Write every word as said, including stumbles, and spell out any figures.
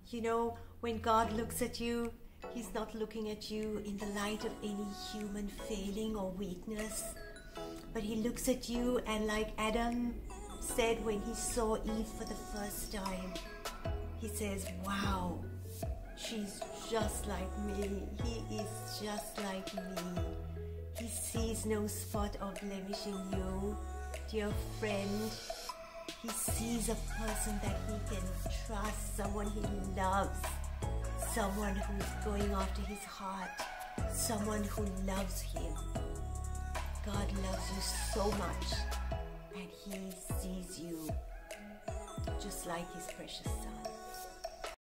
You know, when God looks at you, He's not looking at you in the light of any human failing or weakness, but He looks at you, and like Adam said when he saw Eve for the first time, He says, wow, she's just like me. He is just like me. He sees no spot or blemish in you, dear friend. He sees a person that he can trust, someone he loves, someone who's going after his heart, someone who loves him. God loves you so much, and He sees you just like His precious Son.